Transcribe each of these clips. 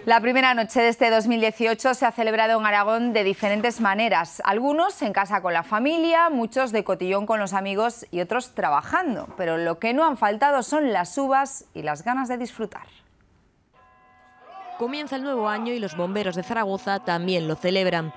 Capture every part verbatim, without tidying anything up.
La primera noche de este dos mil dieciocho se ha celebrado en Aragón de diferentes maneras. Algunos en casa con la familia, muchos de cotillón con los amigos y otros trabajando. Pero lo que no han faltado son las uvas y las ganas de disfrutar. Comienza el nuevo año y los bomberos de Zaragoza también lo celebran.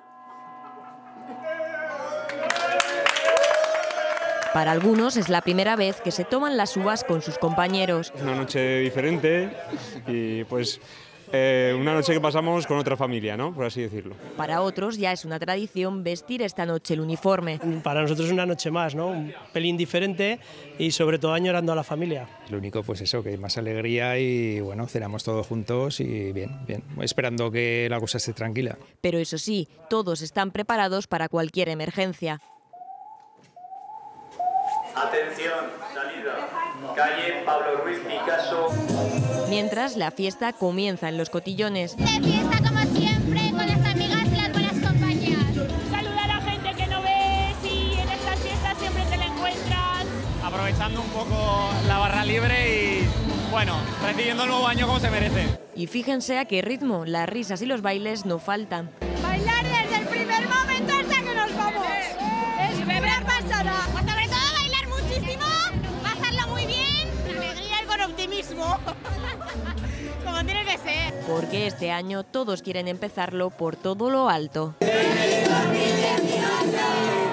Para algunos es la primera vez que se toman las uvas con sus compañeros. Es una noche diferente y pues eh, una noche que pasamos con otra familia, ¿no? Por así decirlo. Para otros ya es una tradición vestir esta noche el uniforme. Para nosotros es una noche más, ¿no? Un pelín diferente y sobre todo añorando a la familia. Lo único pues eso, que hay más alegría y bueno, cenamos todos juntos y bien, bien, esperando que la cosa esté tranquila. Pero eso sí, todos están preparados para cualquier emergencia. Atención, salida. Calle Pablo Ruiz Picasso. Mientras, la fiesta comienza en los cotillones. De fiesta como siempre, con las amigas y las buenas compañías. Saludar a gente que no ves y en estas fiestas siempre te la encuentras. Aprovechando un poco la barra libre y, bueno, recibiendo el nuevo año como se merece. Y fíjense a qué ritmo, las risas y los bailes no faltan. Bailar desde el primer momento hasta que nos vamos. Es una pasada. Pues sobre todo bailar muchísimo, pasarlo muy bien, alegría y con optimismo, como tiene que ser. Porque este año todos quieren empezarlo por todo lo alto.